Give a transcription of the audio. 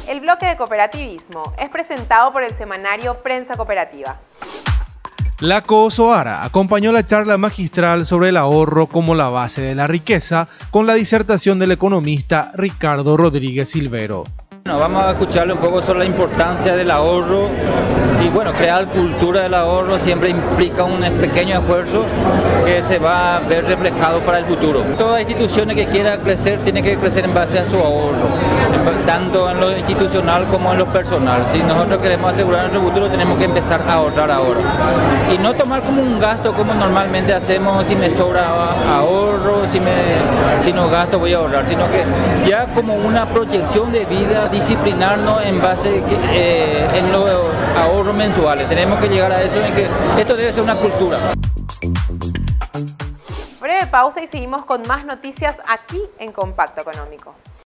El bloque de cooperativismo es presentado por el semanario Prensa Cooperativa. La COSOARA acompañó la charla magistral sobre el ahorro como la base de la riqueza con la disertación del economista Ricardo Rodríguez Silvero. Bueno, vamos a escucharle un poco sobre la importancia del ahorro y bueno, crear cultura del ahorro siempre implica un pequeño esfuerzo que se va a ver reflejado para el futuro. Toda institución que quiera crecer tiene que crecer en base a su ahorro, tanto en lo institucional como en lo personal. Si nosotros queremos asegurar nuestro futuro tenemos que empezar a ahorrar ahora y no tomar como un gasto como normalmente hacemos, si me sobra ahorro, si no gasto voy a ahorrar, sino que ya como una proyección de vida, disciplinarnos en base en los ahorros mensuales. Tenemos que llegar a eso, en que esto debe ser una cultura. Breve pausa y seguimos con más noticias aquí en Compacto Económico.